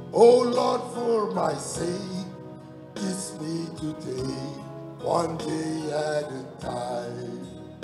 Oh Lord, for my sake, kiss me today, one day at a time.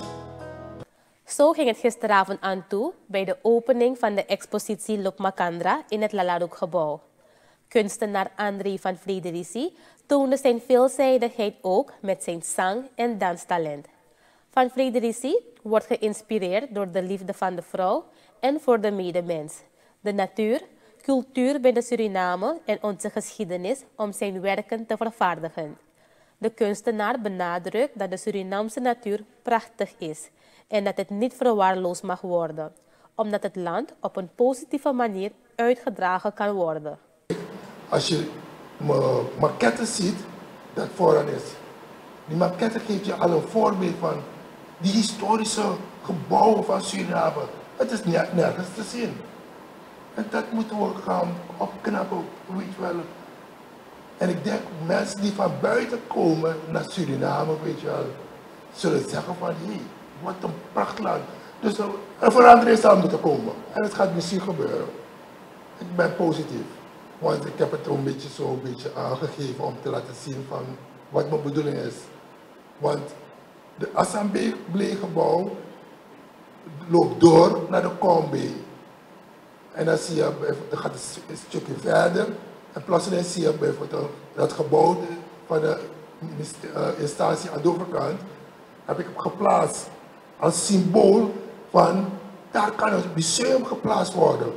Zo ging het gisteravond aan toe bij de opening van de expositie Lop Macandra in het Lalarook-gebouw. Kunstenaar André van Frederici toonde zijn veelzijdigheid ook met zijn zang- en danstalent. Van Frederici wordt geïnspireerd door de liefde van de vrouw en voor de medemens, de natuur, cultuur binnen Suriname en onze geschiedenis om zijn werken te vervaardigen. De kunstenaar benadrukt dat de Surinaamse natuur prachtig is en dat het niet verwaarloosd mag worden, omdat het land op een positieve manier uitgedragen kan worden. Als je maquette ziet, dat vooraan is. Die maquette geeft je al een voorbeeld van die historische gebouwen van Suriname. Het is nergens te zien. En dat moeten we gaan opknappen, weet je wel. En ik denk, mensen die van buiten komen naar Suriname, weet je wel, zullen zeggen van, hé, wat een prachtland. Dus een verandering zal moeten komen. En het gaat misschien gebeuren. Ik ben positief. Want ik heb het een beetje aangegeven om te laten zien van wat mijn bedoeling is. Want de assembleegebouw loopt door naar de Combe. En dan zie je, dan gaat het een stukje verder. En plotseling zie je bijvoorbeeld dat gebouw van de instantie aan de overkant, heb ik geplaatst als symbool van, daar kan een museum geplaatst worden.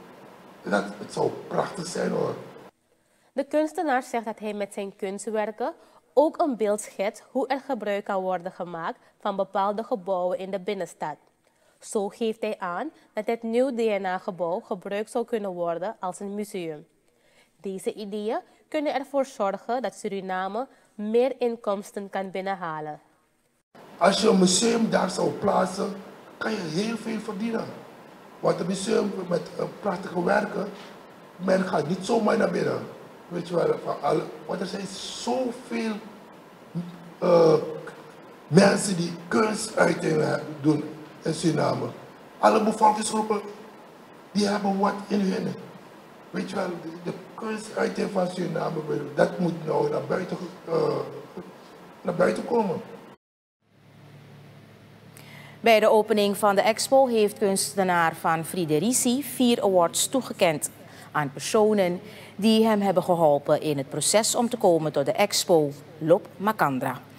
Het zou prachtig zijn hoor. De kunstenaar zegt dat hij met zijn kunstwerken ook een beeld schetst hoe er gebruik kan worden gemaakt van bepaalde gebouwen in de binnenstad. Zo geeft hij aan dat het nieuw DNA-gebouw gebruikt zou kunnen worden als een museum. Deze ideeën kunnen ervoor zorgen dat Suriname meer inkomsten kan binnenhalen. Als je een museum daar zou plaatsen, kan je heel veel verdienen. Want een museum met prachtige werken, men gaat niet zomaar naar binnen. Weet je wel, want er zijn zoveel mensen die kunstuitingen doen in Suriname. Alle bevolkingsgroepen, die hebben wat in hun. Weet je wel, de kunstuiting van Suriname, dat moet nou naar buiten komen. Bij de opening van de expo heeft kunstenaar Van Frederici 4 awards toegekend aan personen die hem hebben geholpen in het proces om te komen tot de expo Lop Macandra.